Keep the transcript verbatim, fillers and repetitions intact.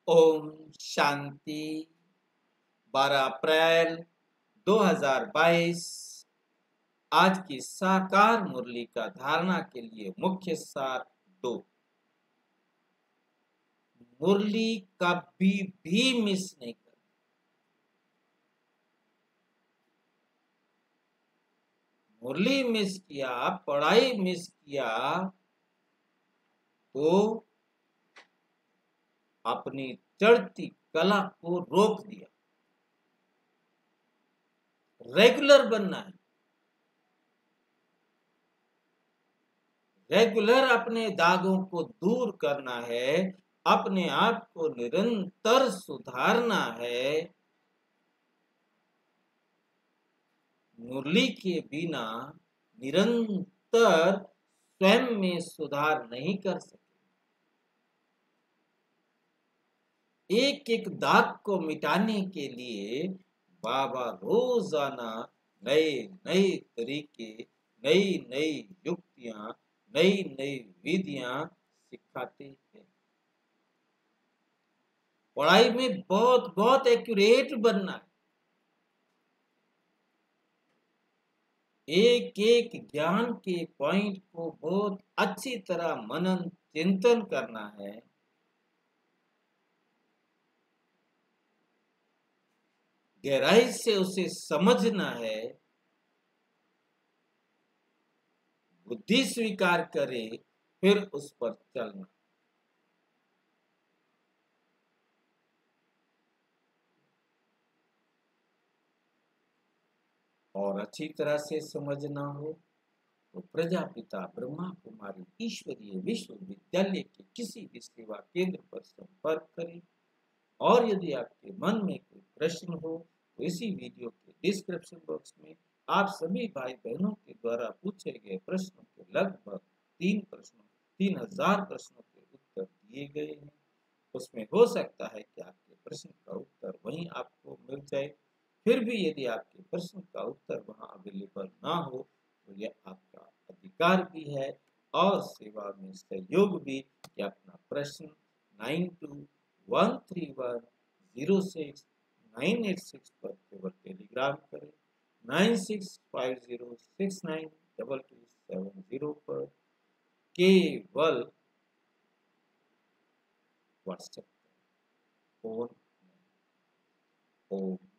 ओम शांति। बारह अप्रैल दो हज़ार बाईस। आज की साकार मुरली का धारणा के लिए मुख्य सार दो। मुरली कभी भी मिस नहीं कर। मुरली मिस किया, पढ़ाई मिस किया तो अपनी चढ़ती कला को रोक दिया। रेगुलर बनना है, रेगुलर अपने दागों को दूर करना है, अपने आप को निरंतर सुधारना है। मुरली के बिना निरंतर स्वयं में सुधार नहीं कर सकते। एक एक दाग को मिटाने के लिए बाबा रोजाना नए नए तरीके, नई नई युक्तियां, नई नई विधियां सिखाते हैं। पढ़ाई में बहुत बहुत एक्यूरेट बनना है। एक एक ज्ञान के पॉइंट को बहुत अच्छी तरह मनन चिंतन करना है। गहराई से उसे समझना है। बुद्धि स्वीकार करे, फिर उस पर चलना। और अच्छी तरह से समझना हो तो प्रजापिता ब्रह्मा कुमारी ईश्वरीय विश्वविद्यालय के किसी भी सेवा केंद्र पर संपर्क करें। और यदि आपके मन में कोई प्रश्न हो तो इसी वीडियो के डिस्क्रिप्शन बॉक्स में आप सभी भाई बहनों के द्वारा पूछे गए प्रश्नों के लगभग तीन प्रश्नों तीन हजार प्रश्नों के उत्तर दिए गए हैं। उसमें हो सकता है कि आपके प्रश्न का उत्तर वहीं आपको मिल जाए। फिर भी यदि आपके प्रश्न का उत्तर वहां अवेलेबल ना हो तो यह आपका अधिकार भी है और सेवा में सहयोग भी कि अपना प्रश्न nine two one three one zero six nine eight six पर केवल टेलीग्राम करें, nine six five zero six nine double two seven zero पर केवल व्हाट्सएप फोन। ओम